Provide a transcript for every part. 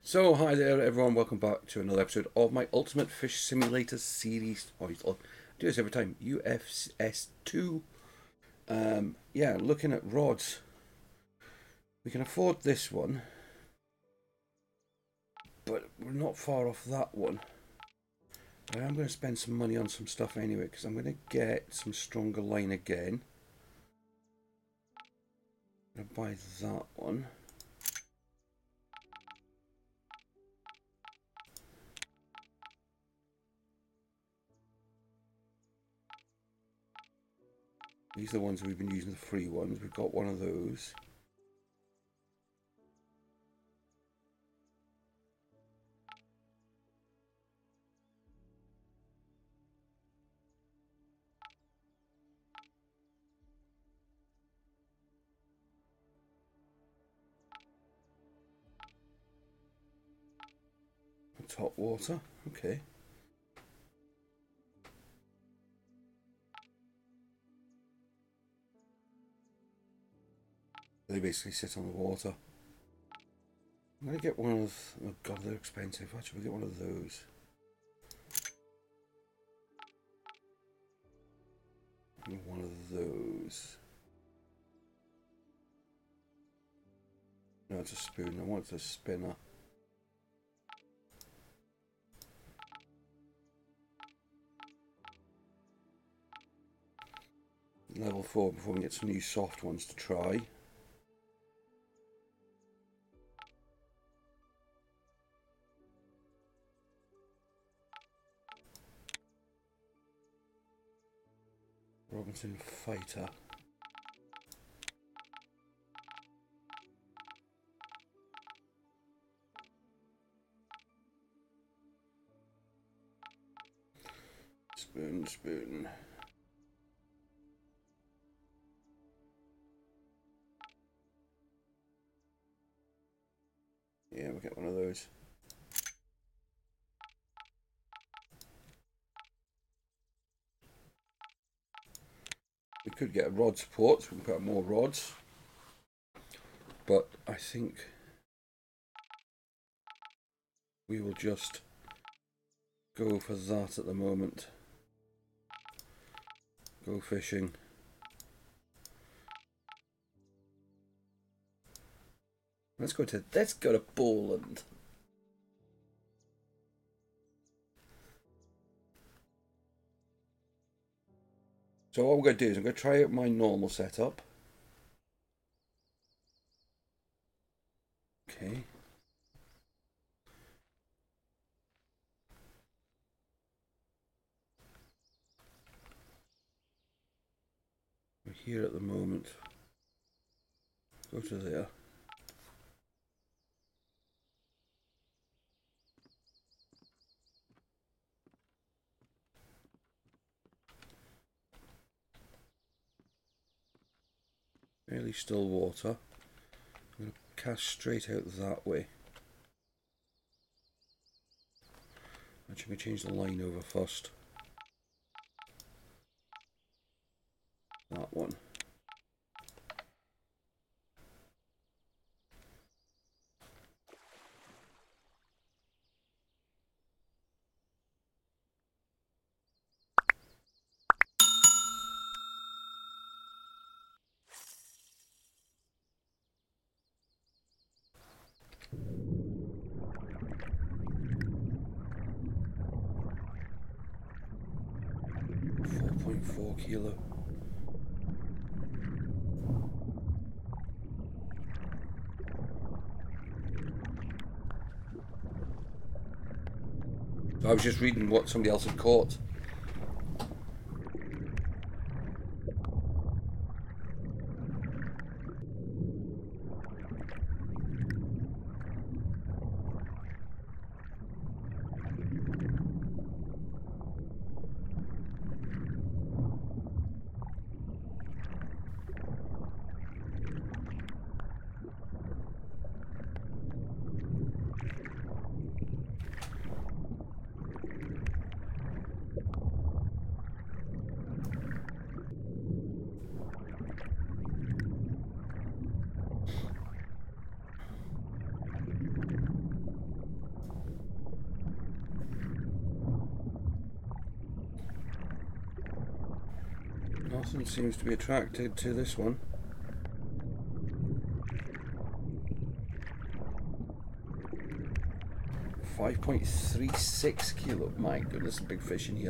So, hi there, everyone. Welcome back to another episode of my Ultimate Fish Simulator series. I do this every time. UFS2. Yeah, looking at rods. We can afford this one, but we're not far off that one. I am going to spend some money on some stuff anyway, because I'm going to get some stronger line again. I'm going to buy that one. These are the ones we've been using, the free ones. We've got one of those. It's hot water. Okay. They basically sit on the water. I'm going to get one of... Oh god, they're expensive. Actually, we'll get one of those. One of those. No, it's a spoon. I want a spinner. Level 4 before we get some new soft ones to try. Robinson Fighter. Spoon. Yeah, we'll get one of those. We could get a rod support, so we can put more rods. But I think we will just go for that at the moment. Go fishing. Let's go to Poland. So what we're going to do is I'm going to try out my normal setup. Okay. We're here at the moment. Go to there. Fairly still water. I'm going to cast straight out that way. Actually, we change the line over first. That one. Kilo. So I was just reading what somebody else had caught. Nothing seems to be attracted to this one. $5.36 kilo. My goodness, a big fish in here.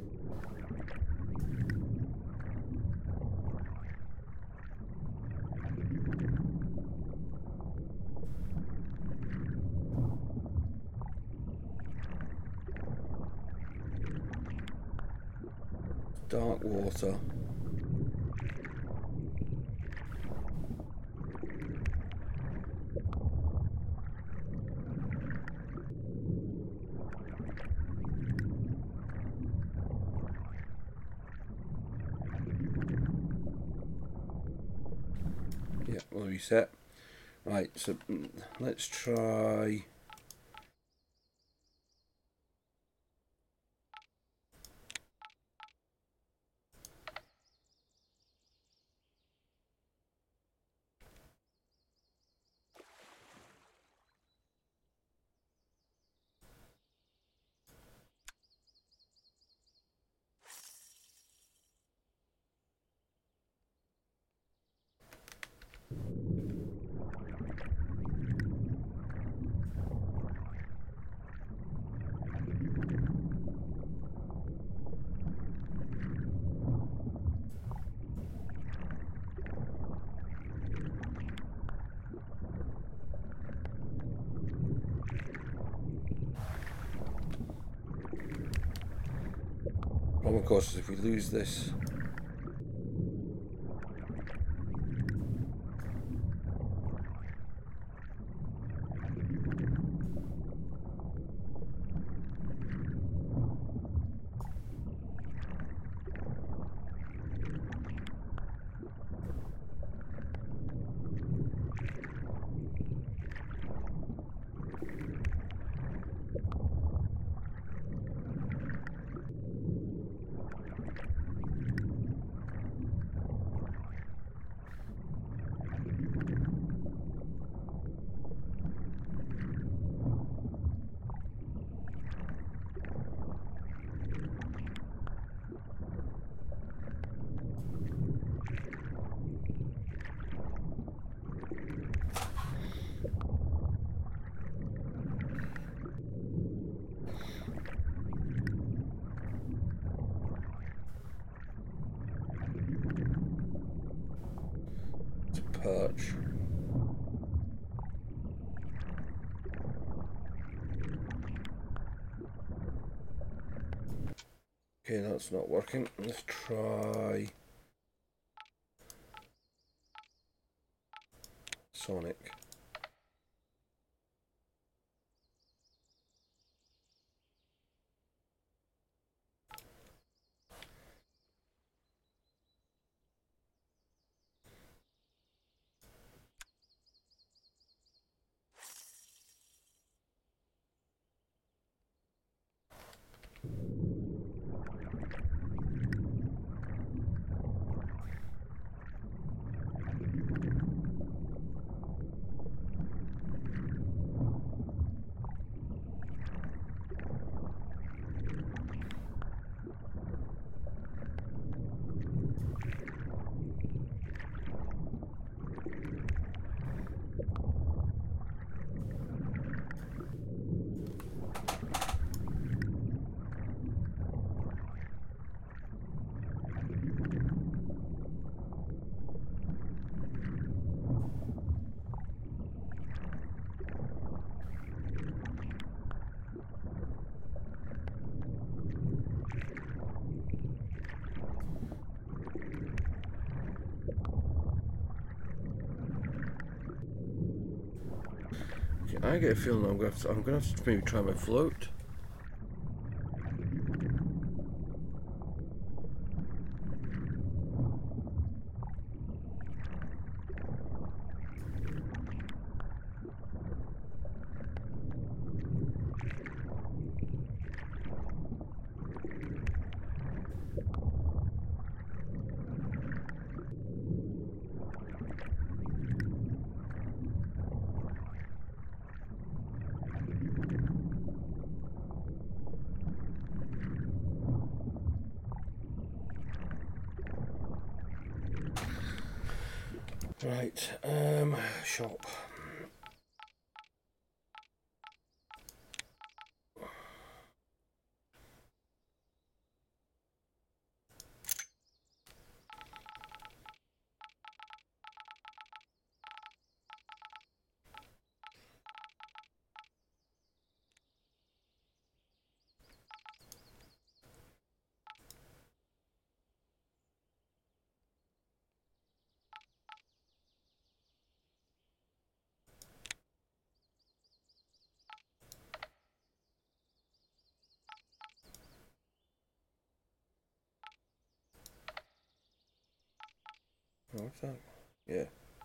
Dark water. Yeah, we'll reset. Right, so let's try. Problem, of course, is if we lose this. It's a perch. Okay, that's not working. Let's try Sonic. Okay, I get a feeling I'm gonna have to maybe try my float. Right, shop. Oh, what's that? Yeah.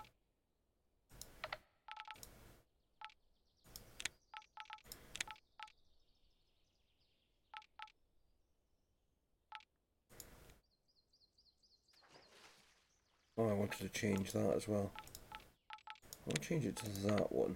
Oh, I wanted to change that as well. I'll change it to that one.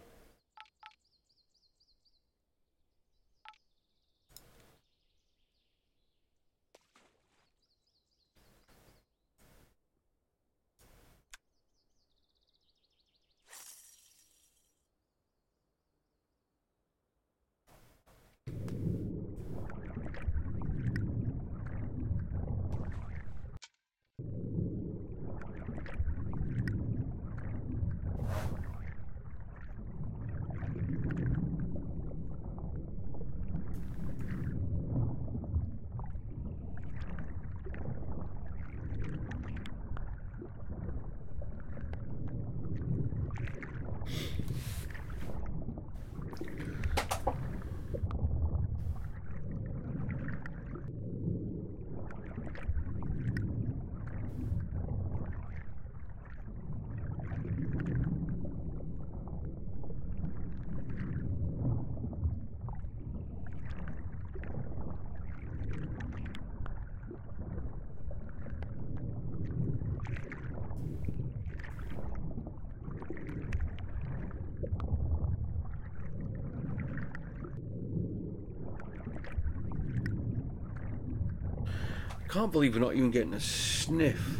I can't believe we're not even getting a sniff.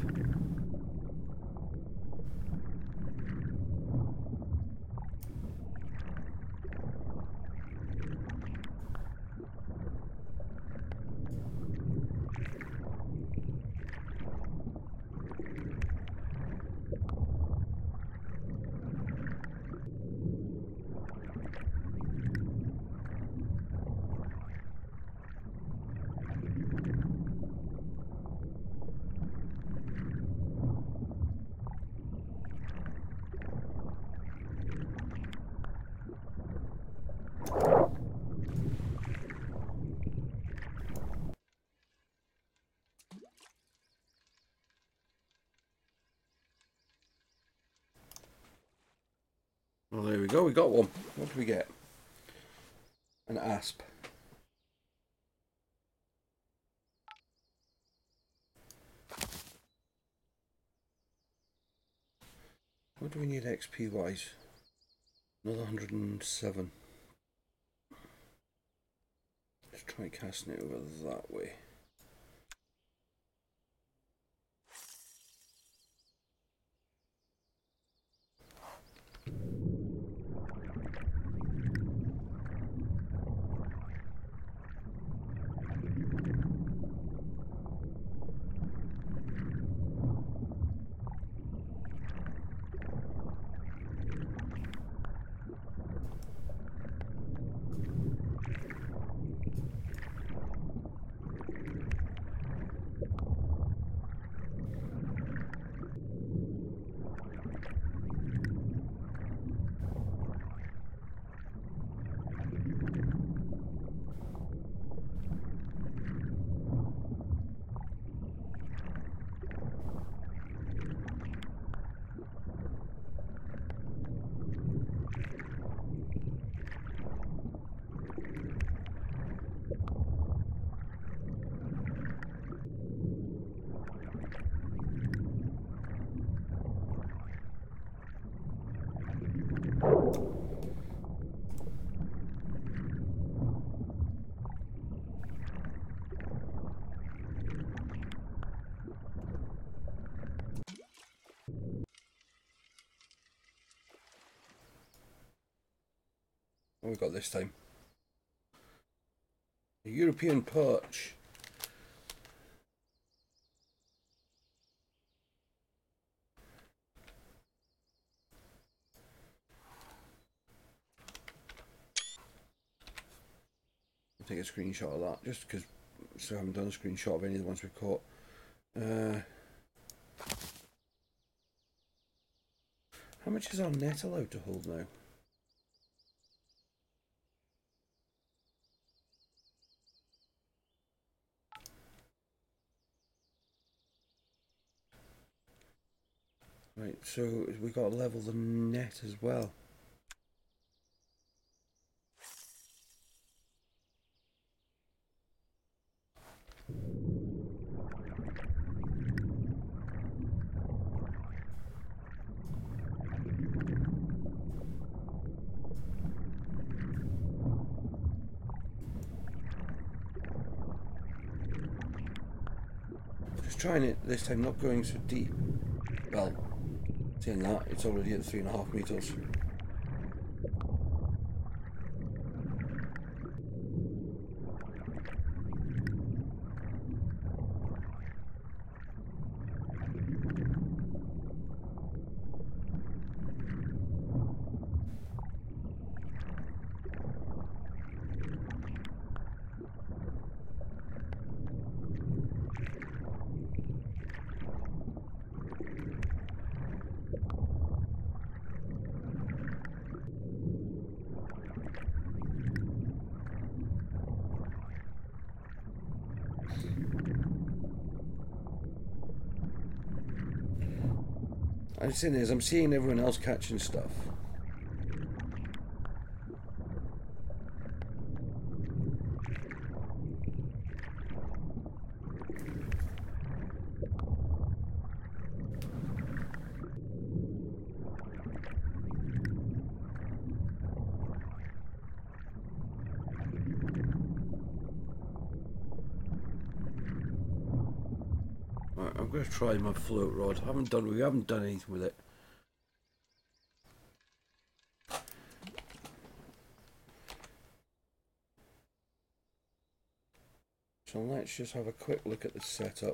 Well, there we go. We got one. What do we get? An asp. What do we need XP wise? Another 107. Let's try casting it over that way. What have we got this time? A European perch. I'll take a screenshot of that just because so I haven't done a screenshot of any of the ones we caught. How much is our net allowed to hold now? Right, so we've got to level the net as well. Just trying it this time, not going so deep. Well, saying that, it's already at 3.5 meters. I'm saying is, I'm seeing everyone else catching stuff. Right, I'm going to try my float rod. We haven't done anything with it. So let's just have a quick look at the setup.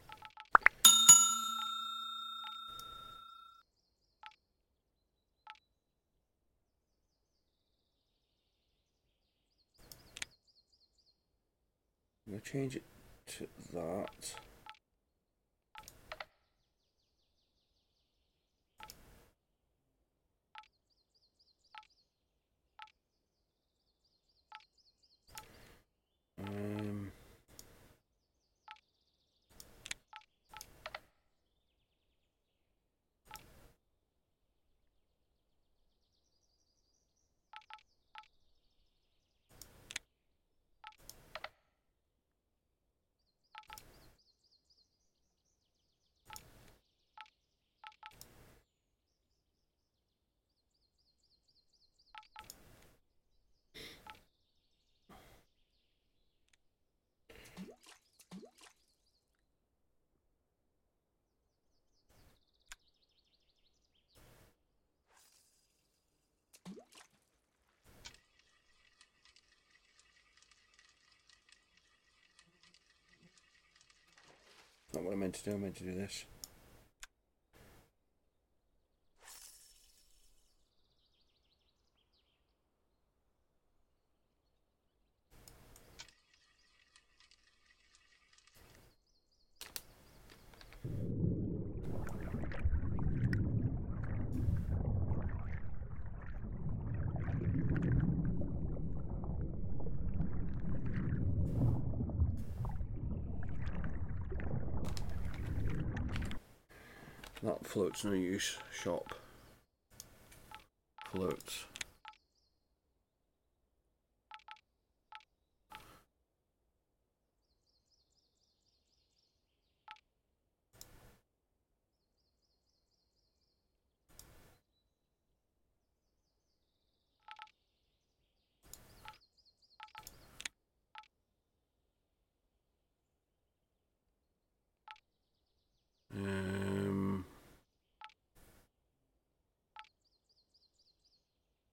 I'm going to change it to that. Um, Not what I meant to do. I meant to do this. That float's no use. Shop. Floats. Um,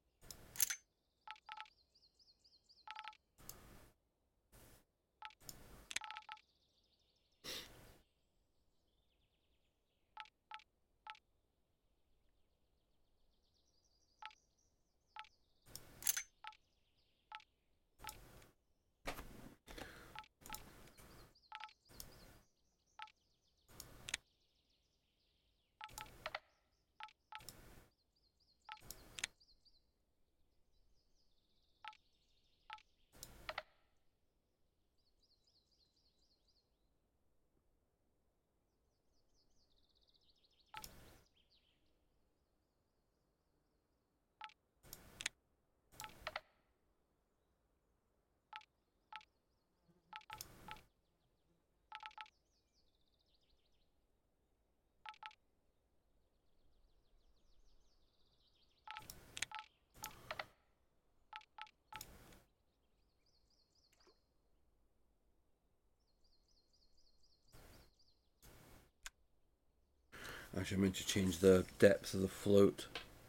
Actually, I meant to change the depth of the float.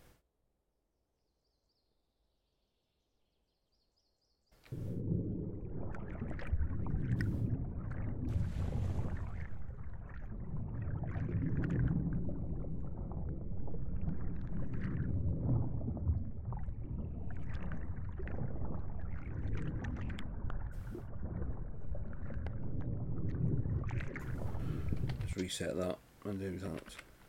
Let's reset that and do that.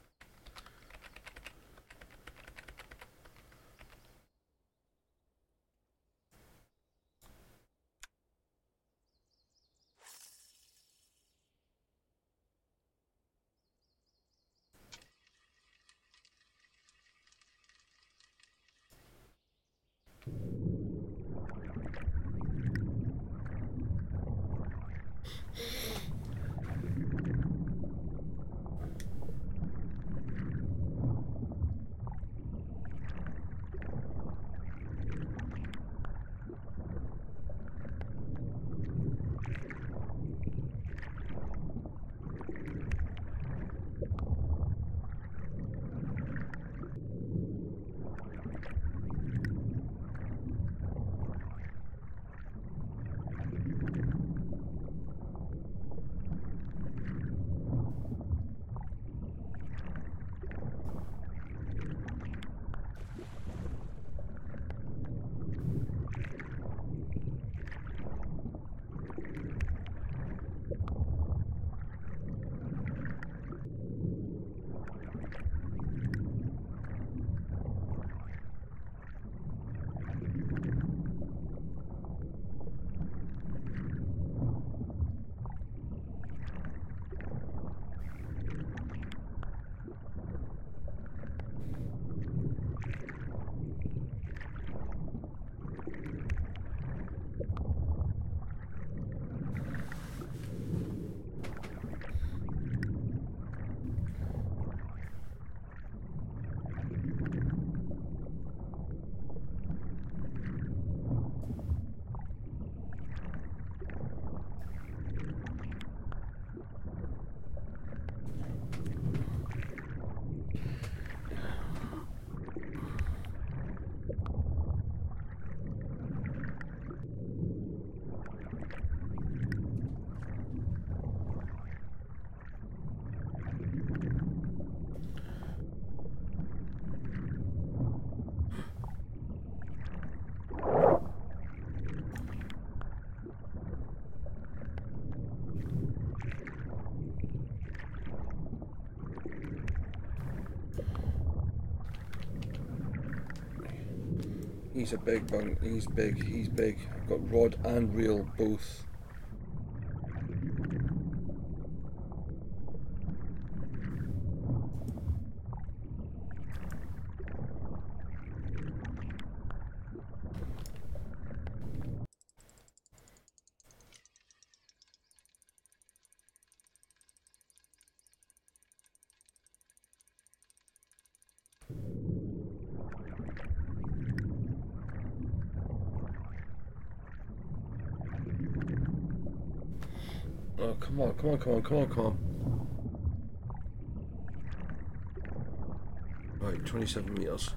He's a big bung. He's big. He's big. I've got rod and reel both. Oh, come on, come on, come on, come on, come on. Right, 27 meters.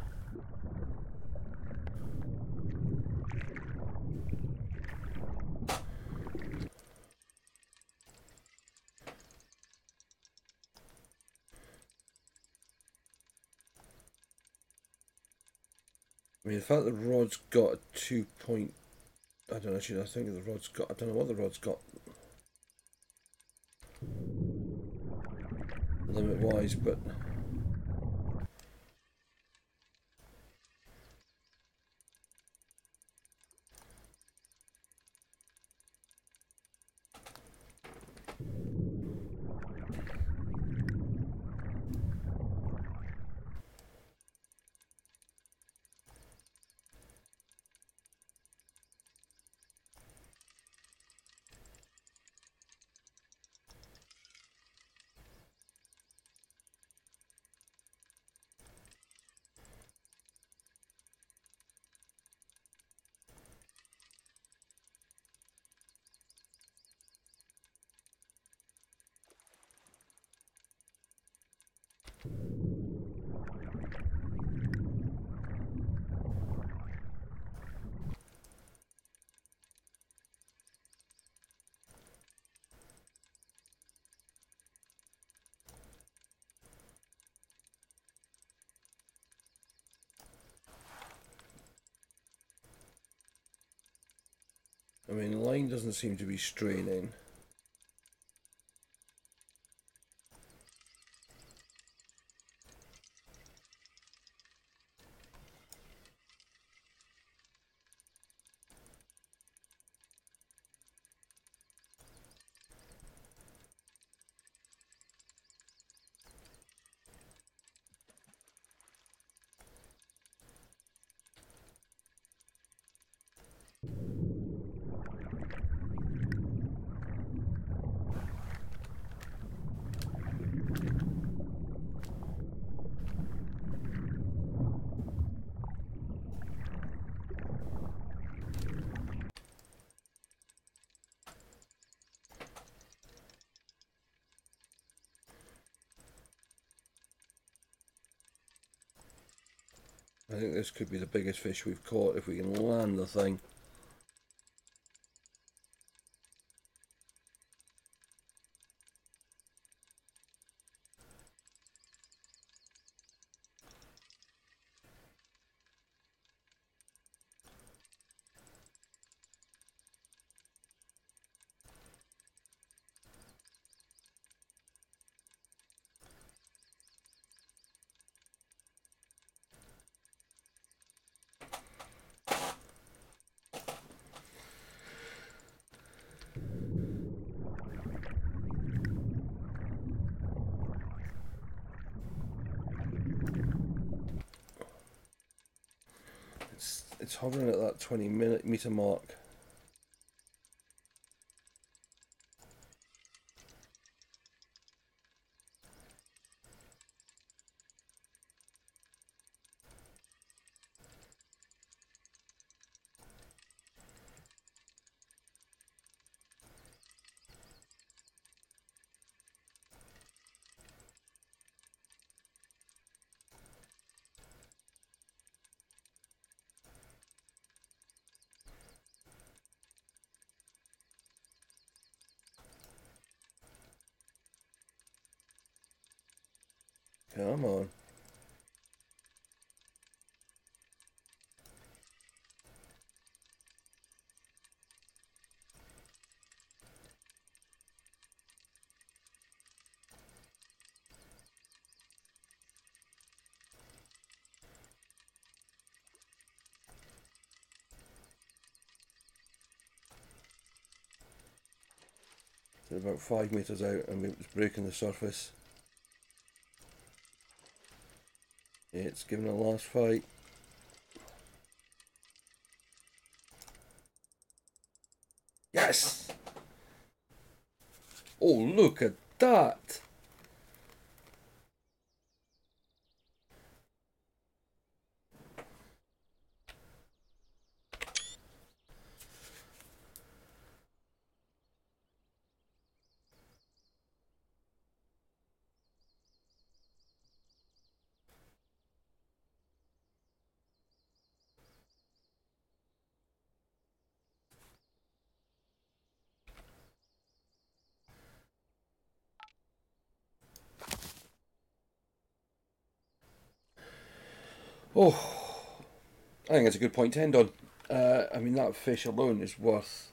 I mean, the fact that the rod's got a 2 point. I don't know, actually, I think the rod's got. I don't know what the rod's got limit wise, but. mean, the line doesn't seem to be straining. I think this could be the biggest fish we've caught if we can land the thing. It's hovering at that 20-meter mark. Come on. So about 5 meters out and it's breaking the surface. It's giving a last fight. Yes! Oh, look at that! Oh, I think it's a good point to end on. I mean, that fish alone is worth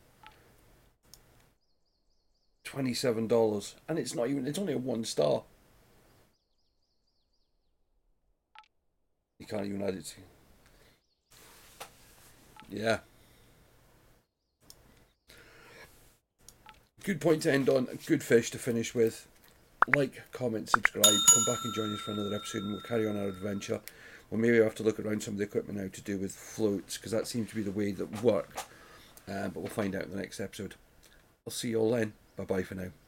$27, and it's not even, it's only a 1 star. You can't even add it to. Yeah. Good point to end on, a good fish to finish with. Like, comment, subscribe, come back and join us for another episode and we'll carry on our adventure. We'll maybe have to look around some of the equipment now to do with floats, because that seems to be the way that worked. But we'll find out in the next episode. I'll see you all then. Bye bye for now.